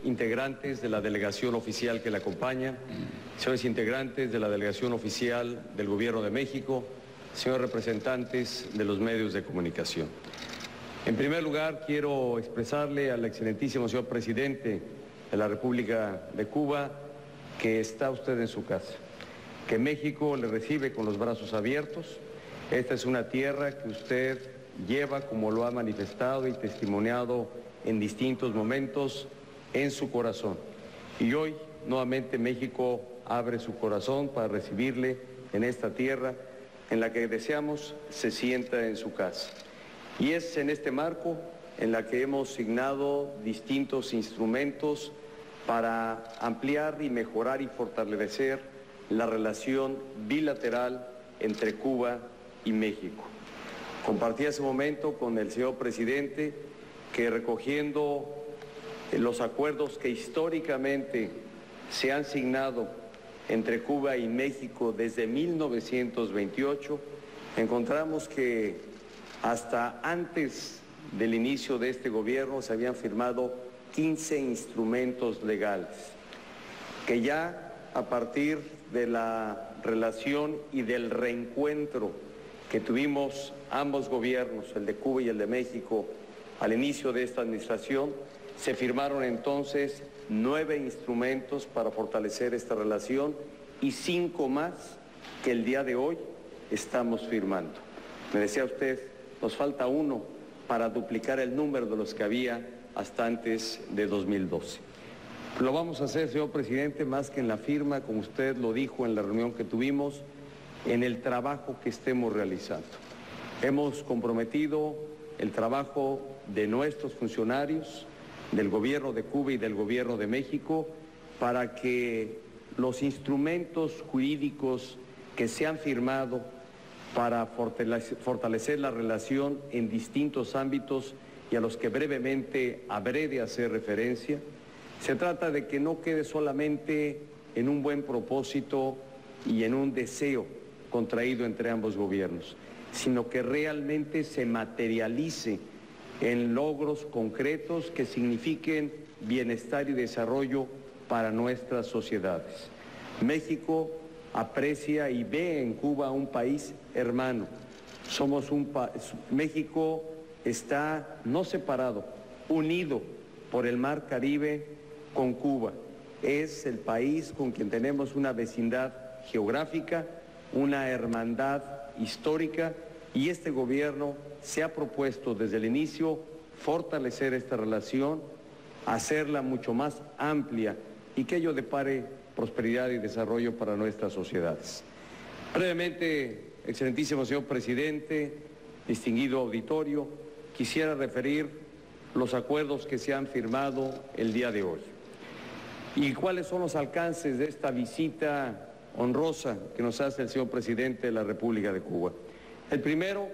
integrantes de la delegación oficial que la acompaña, señores integrantes de la delegación oficial del Gobierno de México, señores representantes de los medios de comunicación. En primer lugar, quiero expresarle al excelentísimo señor presidente de la República de Cuba que está usted en su casa, que México le recibe con los brazos abiertos. Esta es una tierra que usted lleva, como lo ha manifestado y testimoniado en distintos momentos, en su corazón. Y hoy, nuevamente, México abre su corazón para recibirle en esta tierra en la que deseamos se sienta en su casa. Y es en este marco en la que hemos signado distintos instrumentos para ampliar y mejorar y fortalecer la relación bilateral entre Cuba y México. Compartí hace un momento con el señor presidente que, recogiendo los acuerdos que históricamente se han signado entre Cuba y México desde 1928, encontramos que hasta antes del inicio de este gobierno se habían firmado 15 instrumentos legales, que ya a partir de la relación y del reencuentro que tuvimos ambos gobiernos, el de Cuba y el de México, al inicio de esta administración, se firmaron entonces 9 instrumentos para fortalecer esta relación y 5 más que el día de hoy estamos firmando. Me decía usted, nos falta uno para duplicar el número de los que había hasta antes de 2012. Lo vamos a hacer, señor presidente, más que en la firma, como usted lo dijo en la reunión que tuvimos, en el trabajo que estemos realizando. Hemos comprometido el trabajo de nuestros funcionarios, del Gobierno de Cuba y del Gobierno de México, para que los instrumentos jurídicos que se han firmado para fortalecer la relación en distintos ámbitos y a los que brevemente habré de hacer referencia, se trata de que no quede solamente en un buen propósito y en un deseo contraído entre ambos gobiernos, sino que realmente se materialice en logros concretos que signifiquen bienestar y desarrollo para nuestras sociedades. México aprecia y ve en Cuba un país hermano. México está no separado, unido por el Mar Caribe con Cuba. Es el país con quien tenemos una vecindad geográfica, una hermandad histórica, y este gobierno se ha propuesto desde el inicio fortalecer esta relación, hacerla mucho más amplia y que ello depare prosperidad y desarrollo para nuestras sociedades. Brevemente, excelentísimo señor presidente, distinguido auditorio, quisiera referir los acuerdos que se han firmado el día de hoy. ¿Y cuáles son los alcances de esta visita honrosa que nos hace el señor presidente de la República de Cuba? El primero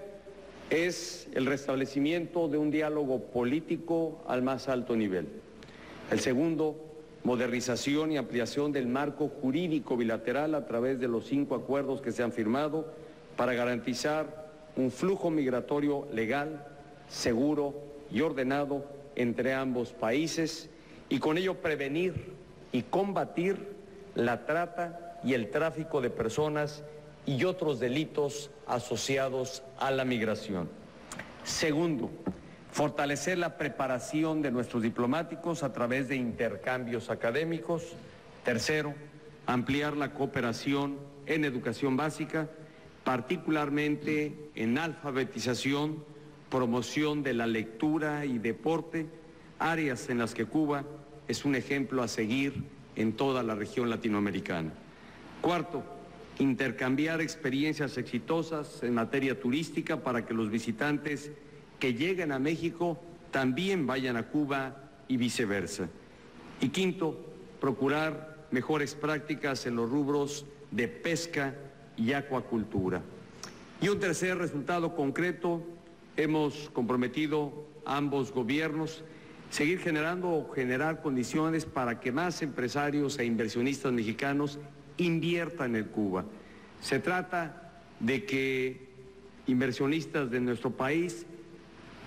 es el restablecimiento de un diálogo político al más alto nivel. El segundo, modernización y ampliación del marco jurídico bilateral a través de los 5 acuerdos que se han firmado para garantizar un flujo migratorio legal, seguro y ordenado entre ambos países, y con ello prevenir y combatir la trata y el tráfico de personas y otros delitos asociados a la migración. Segundo, fortalecer la preparación de nuestros diplomáticos a través de intercambios académicos. Tercero, ampliar la cooperación en educación básica, particularmente en alfabetización, promoción de la lectura y deporte, áreas en las que Cuba es un ejemplo a seguir en toda la región latinoamericana. Cuarto, intercambiar experiencias exitosas en materia turística para que los visitantes que lleguen a México también vayan a Cuba y viceversa. Y quinto, procurar mejores prácticas en los rubros de pesca y acuacultura. Y un tercer resultado concreto, hemos comprometido a ambos gobiernos seguir generar condiciones para que más empresarios e inversionistas mexicanos inviertan en Cuba. Se trata de que inversionistas de nuestro país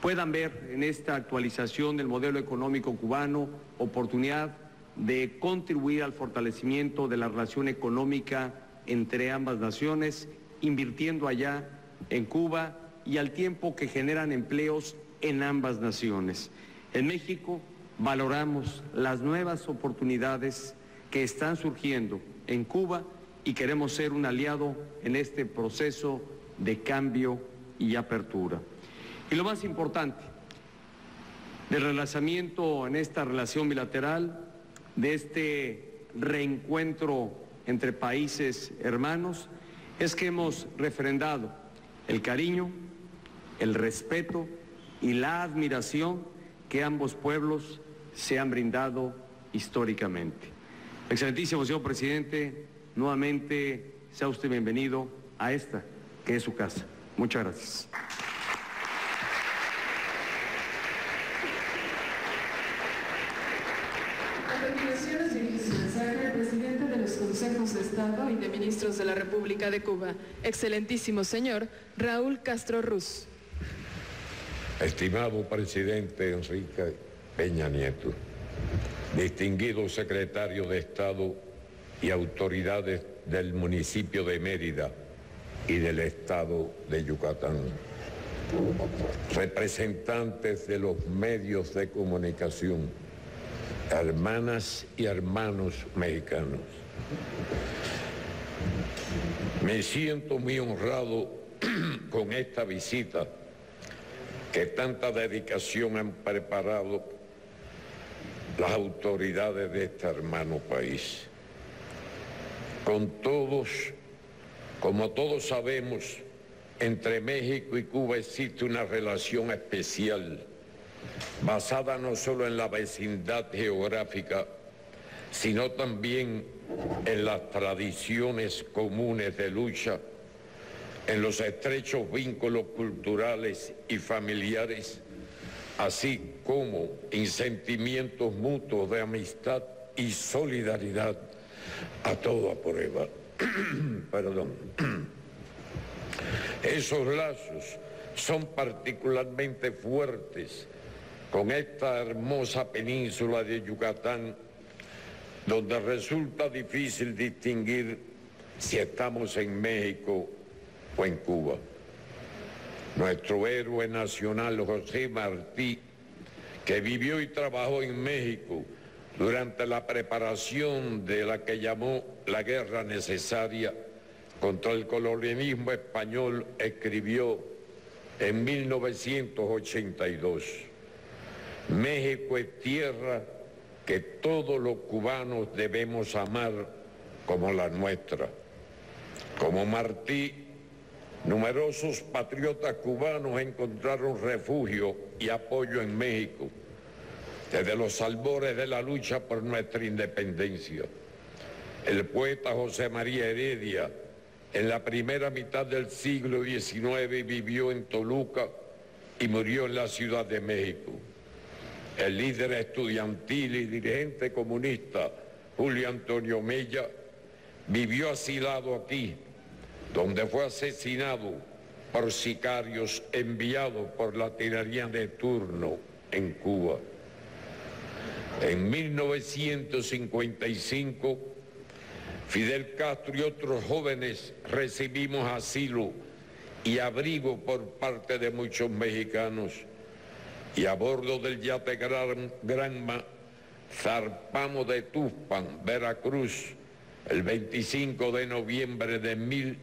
puedan ver en esta actualización del modelo económico cubano oportunidad de contribuir al fortalecimiento de la relación económica entre ambas naciones, invirtiendo allá en Cuba y al tiempo que generan empleos en ambas naciones. En México valoramos las nuevas oportunidades que están surgiendo en Cuba y queremos ser un aliado en este proceso de cambio y apertura. Y lo más importante, del relanzamiento en esta relación bilateral, de este reencuentro entre países hermanos, es que hemos refrendado el cariño, el respeto y la admiración que ambos pueblos se han brindado históricamente. Excelentísimo señor presidente, nuevamente sea usted bienvenido a esta, que es su casa. Muchas gracias. A continuación nos dirige su mensaje el presidente de los Consejos de Estado y de Ministros de la República de Cuba, excelentísimo señor Raúl Castro Ruz. Estimado presidente Enrique Peña Nieto, distinguido secretario de Estado y autoridades del municipio de Mérida y del estado de Yucatán, representantes de los medios de comunicación, hermanas y hermanos mexicanos, me siento muy honrado con esta visita que tanta dedicación han preparado las autoridades de este hermano país. Como todos sabemos, entre México y Cuba existe una relación especial, basada no solo en la vecindad geográfica, sino también en las tradiciones comunes de lucha, en los estrechos vínculos culturales y familiares, así como en sentimientos mutuos de amistad y solidaridad a toda prueba. Perdón. Esos lazos son particularmente fuertes con esta hermosa península de Yucatán, donde resulta difícil distinguir si estamos en México o en Cuba. Nuestro héroe nacional José Martí, que vivió y trabajó en México durante la preparación de la que llamó la guerra necesaria contra el colonialismo español, escribió en 1982: México es tierra que todos los cubanos debemos amar como la nuestra. Como Martí, numerosos patriotas cubanos encontraron refugio y apoyo en México desde los albores de la lucha por nuestra independencia. El poeta José María Heredia, en la primera mitad del siglo XIX, vivió en Toluca y murió en la Ciudad de México. El líder estudiantil y dirigente comunista Julio Antonio Mella vivió asilado aquí, donde fue asesinado por sicarios enviados por la tiranía de turno en Cuba. En 1955, Fidel Castro y otros jóvenes recibimos asilo y abrigo por parte de muchos mexicanos, y a bordo del yate Granma zarpamos de Tuxpan, Veracruz, el 25 de noviembre de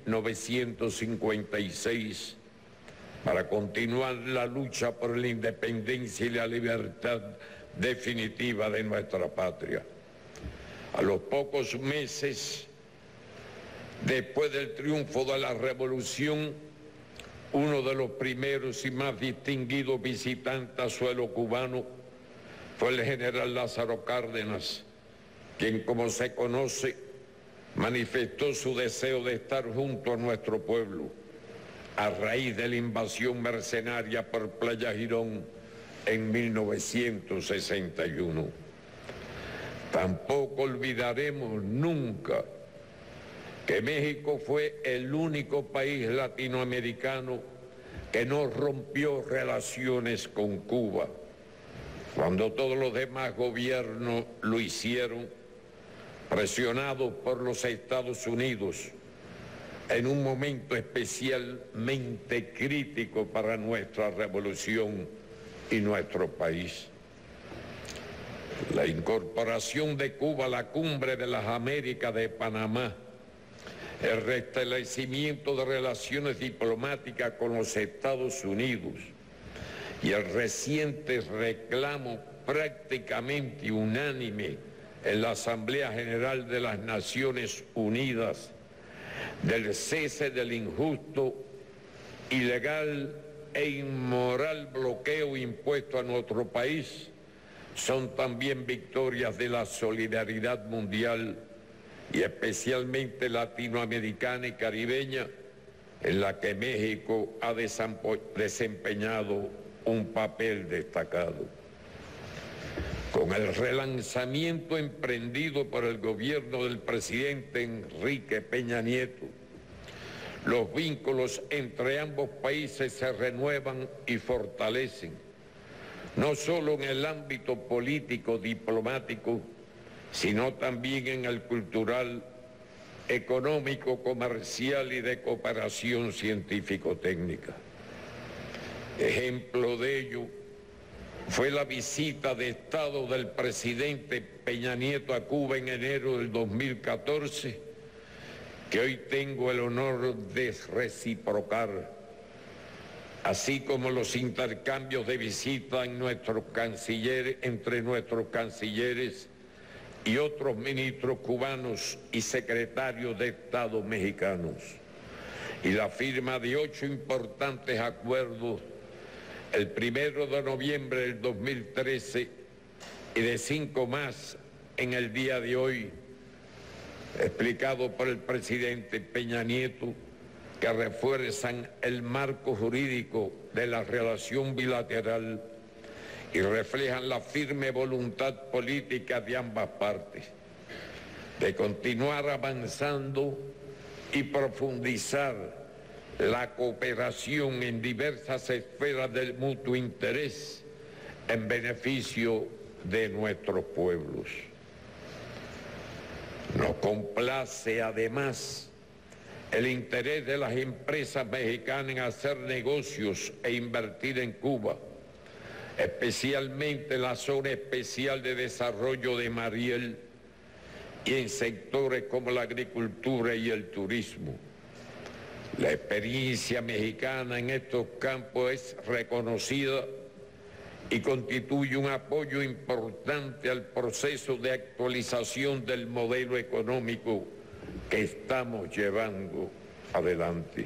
1956, para continuar la lucha por la independencia y la libertad definitiva de nuestra patria. A los pocos meses después del triunfo de la revolución, uno de los primeros y más distinguidos visitantes a suelo cubano fue el general Lázaro Cárdenas, quien, como se conoce, manifestó su deseo de estar junto a nuestro pueblo a raíz de la invasión mercenaria por Playa Girón en 1961. Tampoco olvidaremos nunca que México fue el único país latinoamericano que no rompió relaciones con Cuba, cuando todos los demás gobiernos lo hicieron, presionados por los Estados Unidos, en un momento especialmente crítico para nuestra revolución y nuestro país. La incorporación de Cuba a la Cumbre de las Américas de Panamá, el restablecimiento de relaciones diplomáticas con los Estados Unidos y el reciente reclamo prácticamente unánime en la Asamblea General de las Naciones Unidas del cese del injusto, ilegal e inmoral bloqueo impuesto a nuestro país son también victorias de la solidaridad mundial y especialmente latinoamericana y caribeña, en la que México ha desempeñado un papel destacado. Con el relanzamiento emprendido por el gobierno del presidente Enrique Peña Nieto, los vínculos entre ambos países se renuevan y fortalecen, no solo en el ámbito político diplomático, sino también en el cultural, económico, comercial y de cooperación científico-técnica. Ejemplo de ello fue la visita de Estado del presidente Peña Nieto a Cuba en enero del 2014, que hoy tengo el honor de reciprocar, así como los intercambios de visita entre nuestros cancilleres y otros ministros cubanos y secretarios de Estado mexicanos, y la firma de 8 importantes acuerdos el 1 de noviembre del 2013 y de 5 más en el día de hoy, explicado por el presidente Peña Nieto, que refuerzan el marco jurídico de la relación bilateral y reflejan la firme voluntad política de ambas partes de continuar avanzando y profundizar la cooperación en diversas esferas del mutuo interés en beneficio de nuestros pueblos. Nos complace además el interés de las empresas mexicanas en hacer negocios e invertir en Cuba, especialmente en la Zona Especial de Desarrollo de Mariel y en sectores como la agricultura y el turismo. La experiencia mexicana en estos campos es reconocida y constituye un apoyo importante al proceso de actualización del modelo económico que estamos llevando adelante.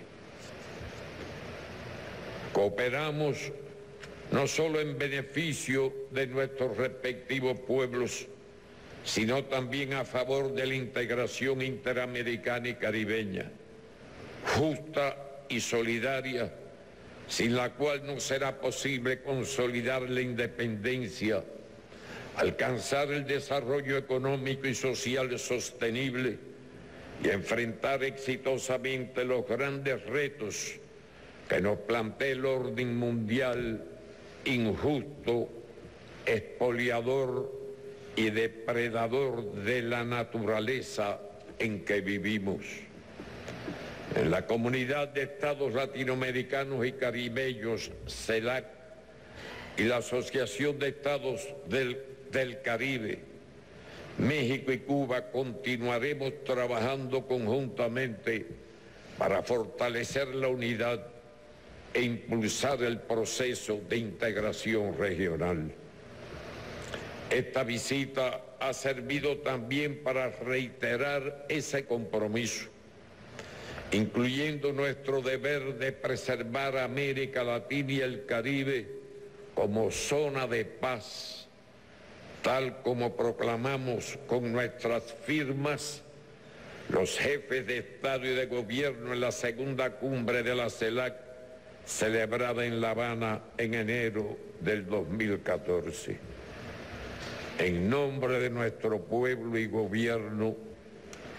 Cooperamos no solo en beneficio de nuestros respectivos pueblos, sino también a favor de la integración interamericana y caribeña, justa y solidaria, sin la cual no será posible consolidar la independencia, alcanzar el desarrollo económico y social sostenible y enfrentar exitosamente los grandes retos que nos plantea el orden mundial injusto, expoliador y depredador de la naturaleza en que vivimos. En la Comunidad de Estados Latinoamericanos y Caribeños, CELAC, y la Asociación de Estados del Caribe, México y Cuba continuaremos trabajando conjuntamente para fortalecer la unidad e impulsar el proceso de integración regional. Esta visita ha servido también para reiterar ese compromiso, incluyendo nuestro deber de preservar América Latina y el Caribe como zona de paz, tal como proclamamos con nuestras firmas los jefes de Estado y de Gobierno en la segunda cumbre de la CELAC, celebrada en La Habana en enero del 2014. En nombre de nuestro pueblo y gobierno,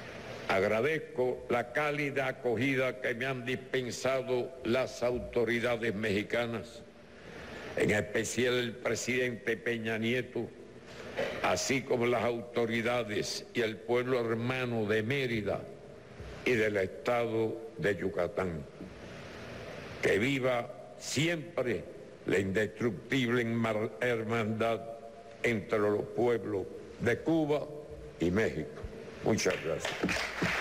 Agradezco la cálida acogida que me han dispensado las autoridades mexicanas, en especial el presidente Peña Nieto, así como las autoridades y el pueblo hermano de Mérida y del estado de Yucatán. Que viva siempre la indestructible hermandad entre los pueblos de Cuba y México. Muchas gracias.